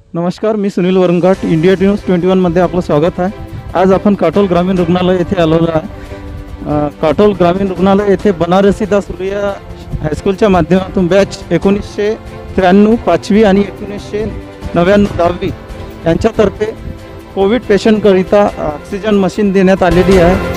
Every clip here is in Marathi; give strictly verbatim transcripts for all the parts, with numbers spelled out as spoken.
नमस्कार, मी Sunil Varangat. India news twenty वनमध्ये आपलं स्वागत आहे. आज आपण काटोल ग्रामीण रुग्णालय येथे आलेलो आहे. अ, काटोल ग्रामीण रुग्णालय येथे बनारसीदास रुईया हायस्कूलच्या माध्यमातून बॅच एकोणीसशे त्र्याण्णव पाचवी आणि एकोणीसशे नव्याण्णव दहावी यांच्यातर्फे कोविड पेशंटकरिता ऑक्सिजन मशीन देण्यात आलेली आहे.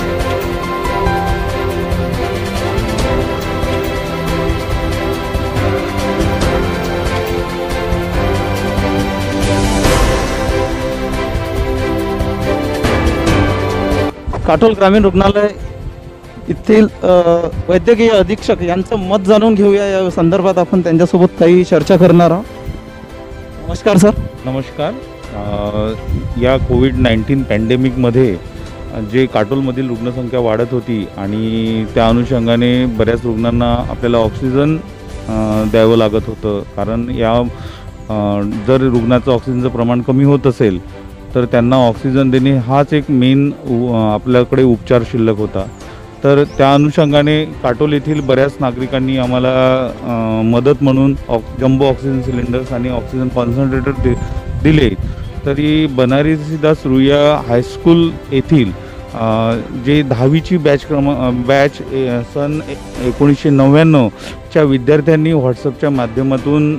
काटोल ग्रामीण रुग्णालय येथील वैद्यकीय अधीक्षक यांचं मत जाणून घेऊया. या संदर्भात आपण त्यांच्यासोबत काही चर्चा करणार आहोत. नमस्कार सर. नमस्कार. या कोविड नाईन्टीन पॅन्डेमिकमध्ये जे काटोलमधील रुग्णसंख्या वाढत होती आणि त्या अनुषंगाने बऱ्याच रुग्णांना आपल्याला ऑक्सिजन द्यावं लागत होतं. कारण या जर रुग्णाचं ऑक्सिजनचं प्रमाण कमी होत असेल तर त्यांना ऑक्सिजन देणे हाच एक मेन आपल्याकडे उपचार शिल्लक होता. तर त्या अनुषंगाने काटोल येथील बऱ्याच नागरिकांनी आम्हाला मदत म्हणून ऑक् जम्बो ऑक्सिजन सिलेंडर्स आणि ऑक्सिजन कॉन्सन्ट्रेटर दि दिले. तरी बनारसीदास रुईया हायस्कूल येथील जे दहावीची बॅच क्रम बॅच सन एकोणीसशे नव्याण्णवच्या विद्यार्थ्यांनी व्हॉट्सअपच्या माध्यमातून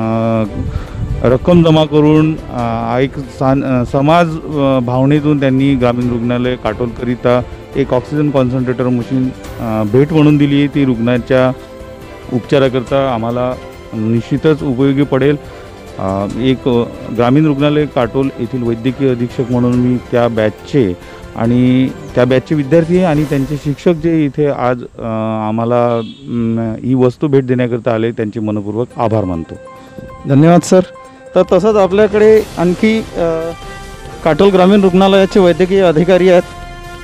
रक्कम जमा करून एक सान समाज भावनेतून त्यांनी ग्रामीण रुग्णालय काटोलकरिता एक ऑक्सिजन कॉन्सन्ट्रेटर मशीन भेट म्हणून दिली आहे. ती रुग्णाच्या उपचाराकरता आम्हाला निश्चितच उपयोगी पडेल. एक ग्रामीण रुग्णालय काटोल येथील वैद्यकीय अधीक्षक म्हणून मी त्या बॅचचे आणि त्या बॅचचे विद्यार्थी आणि त्यांचे शिक्षक जे इथे आज आम्हाला ही वस्तू भेट देण्याकरता आले त्यांचे मनपूर्वक आभार मानतो. धन्यवाद सर. तर तसंच आपल्याकडे आणखी काटोल ग्रामीण रुग्णालयाचे वैद्यकीय अधिकारी आहेत.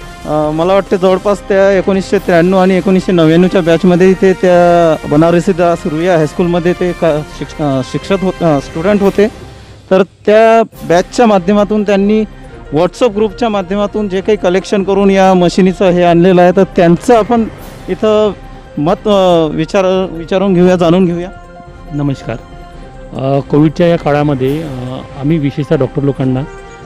मला वाटते जवळपास त्या एकोणीसशे त्र्याण्णव आणि एकोणीसशे नव्याण्णवच्या बॅचमध्ये ते त्या बनारसीदास रुईया हायस्कूलमध्ये ते का शिक्ष शिक्षक हो स्टुडंट होते. तर त्या बॅचच्या माध्यमातून त्यांनी व्हॉट्सअप ग्रुपच्या माध्यमातून जे काही कलेक्शन करून या मशिनीचं हे आणलेलं आहे तर त्यांचं आपण इथं मत विचार विचारून घेऊया, जाणून घेऊया. नमस्कार. कोविडच्या या काळामध्ये आम्ही विशेषतः डॉक्टर लोकांना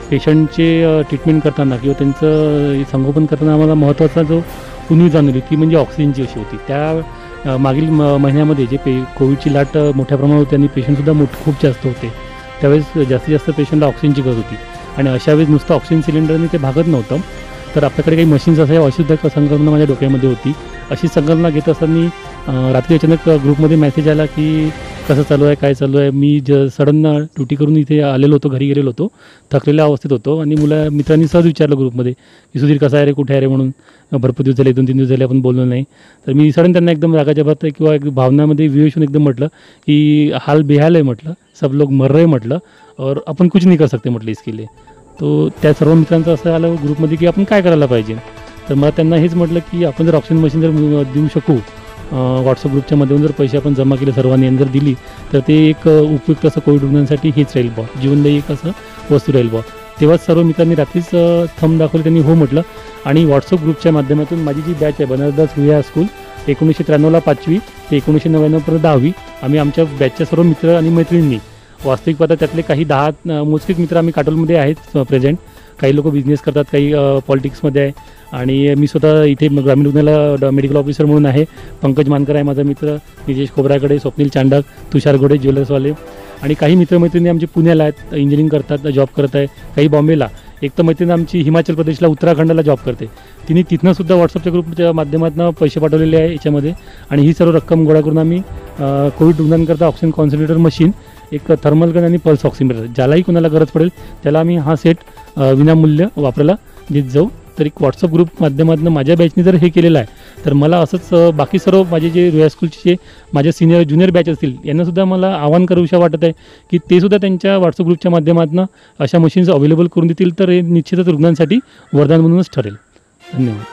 पेशंटचे ट्रीटमेंट करताना किंवा त्यांचं संगोपन करताना आम्हाला महत्त्वाचा जो उणीव जाणवली ती म्हणजे ऑक्सिजनची अशी होती. त्या मागील म महिन्यामध्ये जे पे कोविडची लाट मोठ्या प्रमाणात होती आणि पेशंटसुद्धा मोठ खूप जास्त होते. त्यावेळेस जास्तीत जास्त पेशंटला ऑक्सिजनची गरज होती आणि अशा वेळेस नुसतं ऑक्सिजन सिलेंडरने ते भागत नव्हतं. तर आपल्याकडे काही मशीन्स असाय अशी सुद्धा संकल्पना माझ्या डोक्यामध्ये होती. अशी संकल्पना घेत असताना रात्री अचानक ग्रुपमध्ये मेसेज आला की कसं चालू आहे, काय चालू आहे. मी ज सडन ड्युटी करून इथे आलेलो होतो, घरी गेलेलो होतो, थकलेल्या अवस्थेत होतो आणि मुला मित्रांनी सहज विचारलं ग्रुपमध्ये की सुधीर कसा आहे रे, कुठे आहे रे म्हणून. भरपूर दिवस झाले, दोन तीन दिवस झाले आपण बोललो नाही. तर मी सडन त्यांना एकदम रागाच्या भरत किंवा एक भावनामध्ये विवेश होऊन एकदम म्हटलं की हाल बेहाल आहे म्हटलं, सब लोग मर रहे म्हटलं और आपण कुछ नहीं कर सकते म्हटलं इसके लिए. तो त्या सर्व मित्रांचं असं आलं ग्रुपमध्ये की आपण काय करायला पाहिजे. तर मला त्यांना हेच म्हटलं की आपण जर ऑक्सिजन मशीन जर देऊ शकू, व्हॉट्सअप ग्रुपच्या माध्यमातून जर पैसे आपण जमा केले सर्वांनी आणि जर दिली तर ते एक उपयुक्त असं कोविड रुग्णांसाठी हेच राहील बॉ, जीवनदायी एक असं वस्तू राहील बॉ. तेव्हाच सर्व मित्रांनी रात्रीच थंब दाखवले, त्यांनी हो म्हटलं. आणि व्हॉट्सअप ग्रुपच्या माध्यमातून माझी जी बॅच आहे बनारसीदास रुईया स्कूल एकोणीसशे त्र्याण्णवला पाचवी ते एकोणीसशे नव्याण्णवपर्यंत दहावी आम्ही आमच्या बॅचच्या सर्व मित्र आणि मैत्रिणींनी वास्तविक पाहता त्यातले काही दहा मोजकेच मित्र आम्ही काटोलमध्ये आहेत प्रेझेंट. काही लोक बिझनेस करतात, काही पॉलिटिक्समध्ये आहे आणि मी स्वतः इथे ग्रामीण रुग्णालयाला मेडिकल ऑफिसर म्हणून आहे. पंकज मानकर आहे माझा मित्र, निजेश खोबराकडे, स्वप्नील चांडक, तुषार गोडे ज्वेलर्सवाले आणि काही मित्रमैत्रिणी आमचे पुण्याला आहेत, इंजिनिअरिंग करतात, जॉब करत आहे. काही बॉम्बेला. एक तर मैत्रिणी आमची हिमाचल प्रदेशला उत्तराखंडला जॉब करते. तिने तिथनं सुद्धा व्हॉट्सअपच्या ग्रुपच्या माध्यमातून पैसे पाठवलेले आहे याच्यामध्ये. आणि ही सर्व रक्कम गोळा करून आम्ही कोविड रुग्णांकरता ऑक्सिजन कॉन्सन्ट्रेटर मशीन, एक थर्मल गन आणि पल्स ऑक्सिमीटर, ज्यालाही कोणाला गरज पडेल त्याला आम्ही हा सेट विनामूल्य वापरायला देत जाऊ. तर एक व्हॉट्सअप ग्रुप माध्यमातून माझ्या बॅचने जर हे केलेलं आहे तर मला असंच बाकी सर्व माझे जे रुईया स्कूलचे जे माझे सिनियर ज्युनियर बॅच असतील यांनासुद्धा मला आवाहन करूशा वाटत आहे की ते सुद्धा त्यांच्या व्हॉट्सअप ग्रुपच्या माध्यमातून अशा मशीन्स अवेलेबल करून देतील तर हे निश्चितच रुग्णांसाठी वरदान म्हणूनच ठरेल. धन्यवाद.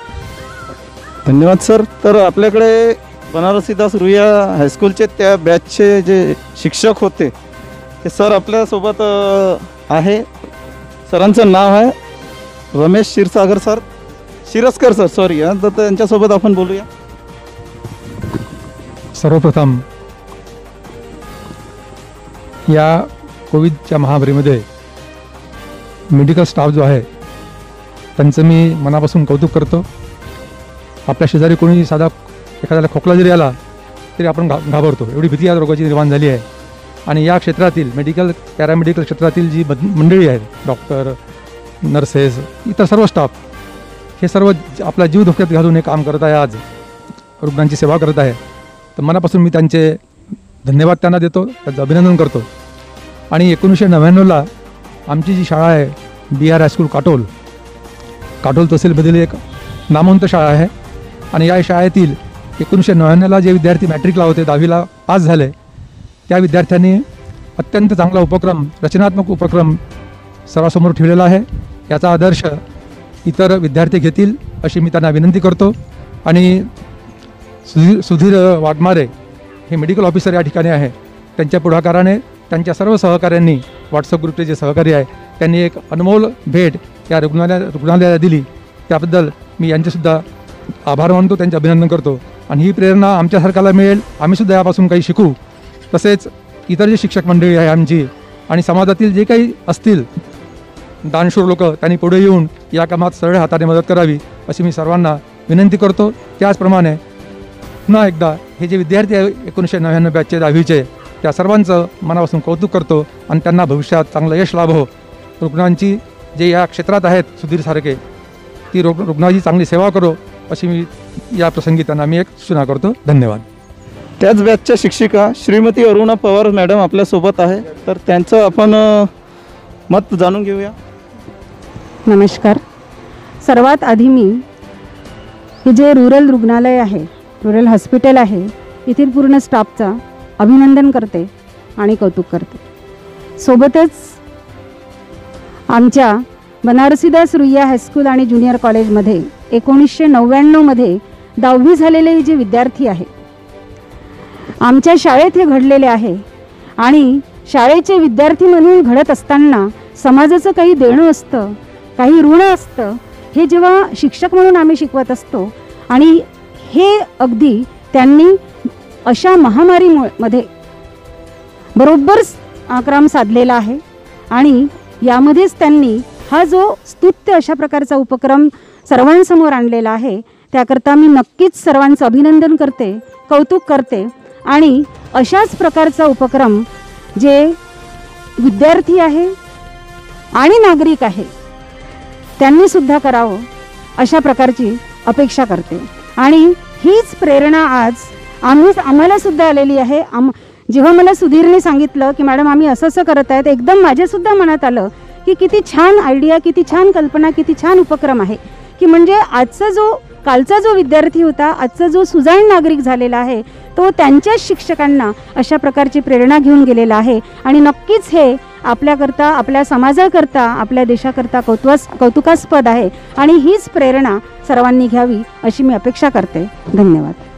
धन्यवाद सर. तर आपल्याकडे बनारसीदास रुईया हायस्कूलचे त्या बॅचचे जे शिक्षक होते ते सर आपल्यासोबत आहे. सरांचं नाव आहे Ramesh Kshirsagar sir, Shiraskar sir sorry. हां, तर त्यांच्यासोबत आपण बोलूया. सर्वप्रथम या कोविडच्या महामारीमध्ये मेडिकल स्टाफ जो आहे त्यांचं मी मनापासून कौतुक करतो. आपल्या शेजारी कोणी साधा एखाद्याला खोकला जरी आला तरी आपण घा घाबरतो, एवढी भीती या रोगाची निर्माण झाली आहे. आणि या क्षेत्रातील मेडिकल पॅरामेडिकल क्षेत्रातील जी बद मंडळी आहेत, डॉक्टर, नर्सेस, इतर सर्व स्टाफ, हे सर्व आपला जीव धोक्यात घालून हे काम करत आहे, आज रुग्णांची सेवा करत आहे. तर मनापासून मी त्यांचे धन्यवाद त्यांना देतो, त्यांचं अभिनंदन करतो. आणि एकोणीसशे नव्याण्णवला आमची जी शाळा आहे B R high school Katol, Katol तहसीलमधील एक नामवंत शाळा आहे. आणि या शाळेतील एकोणीसशे नव्याण्णवला जे विद्यार्थी मॅट्रिकला होते, दहावीला पास झाले, त्या विद्यार्थ्यांनी अत्यंत चांगला उपक्रम, रचनात्मक उपक्रम सर्वांसमोर ठेवलेला आहे. याचा आदर्श इतर विद्यार्थी घेतील अशी मी त्यांना विनंती करतो. आणि सुधीर सुधीर वाघमारे हे मेडिकल ऑफिसर या ठिकाणी आहे, त्यांच्या पुढाकाराने त्यांच्या सर्व सहकाऱ्यांनी, व्हॉट्सअप ग्रुपचे जे सहकारी आहे, त्यांनी एक अनमोल भेट या रुग्णालया रुग्णालयाला दिली. त्याबद्दल मी यांचेसुद्धा आभार मानतो, त्यांचे अभिनंदन करतो. आणि ही प्रेरणा आमच्यासारख्याला मिळेल, आम्हीसुद्धा यापासून काही शिकू. तसेच इतर जे शिक्षक मंडळी आहे आमची आणि समाजातील जे काही असतील दानशूर लोक, त्यांनी पुढे येऊन या कामात सरळ हाताने मदत करावी अशी मी सर्वांना विनंती करतो. त्याचप्रमाणे पुन्हा एकदा हे जे विद्यार्थी आहे एकोणीसशे नव्याण्णव बॅचचे दहावीचे, त्या सर्वांचं मनापासून कौतुक करतो आणि त्यांना भविष्यात चांगलं यश लाभो. रुग्णांची जे या क्षेत्रात आहेत सुधीरसारखे, ती रुग् रुग्णाची चांगली सेवा करो अशी मी या प्रसंगी त्यांना मी एक सूचना करतो. धन्यवाद. त्याच बॅचच्या शिक्षिका श्रीमती अरुणा पवार मॅडम आपल्यासोबत आहे, तर त्यांचं आपण अ, मत जाणून घेऊया. नमस्कार. सर्वात आधी मी हे जे रुरल रुग्णालय आहे, रुरल हॉस्पिटल आहे, येथील पूर्ण स्टाफचा अभिनंदन करते आणि कौतुक करते. सोबतच आमच्या बनारसीदास रुईया हायस्कूल आणि ज्युनियर कॉलेजमध्ये एकोणीसशे नव्याण्णवमध्ये दहावी झालेले जे विद्यार्थी आहे, आमच्या शाळेत हे घडलेले आहे. आणि शाळेचे विद्यार्थी म्हणून घडत असताना समाजाचं काही देणं असतं, काही ऋण असतं, हे जेव्हा शिक्षक म्हणून आम्ही शिकवत असतो. आणि हे अगदी त्यांनी अशा महामारीमध्ये बरोबर आक्रम साधलेला आहे. आणि यामध्येच त्यांनी हा जो स्तुत्य अशा प्रकारचा उपक्रम सर्वांसमोर आणलेला आहे, त्याकरता मी नक्कीच सर्वांचं अभिनंदन करते, कौतुक करते. आणि अशाच प्रकारचा उपक्रम जे विद्यार्थी आहे आणि नागरिक आहे त्यांनीसुद्धा करावं अशा प्रकारची अपेक्षा करते. आणि हीच प्रेरणा आज आम्ही आम्हालासुद्धा आलेली आहे. आम जेव्हा मला सुधीरने सांगितलं की मॅडम आम्ही असं असं करत आहेत, एकदम माझ्यासुद्धा मनात आलं की किती छान आयडिया, किती छान कल्पना, किती छान उपक्रम आहे. की म्हणजे आजचा जो कालचा जो विद्यार्थी होता, आजचा जो सुजाण नागरिक झालेला आहे, तो त्यांच्याच शिक्षकांना अशा प्रकारची प्रेरणा घेऊन गेलेला आहे. आणि नक्कीच हे आपल्याकरता, आपल्या समाजाकरता, आपल्या देशाकरता कौतुकास कौतुकास्पद आहे. आणि हीच प्रेरणा सर्वांनी घ्यावी अशी मी अपेक्षा करते. धन्यवाद.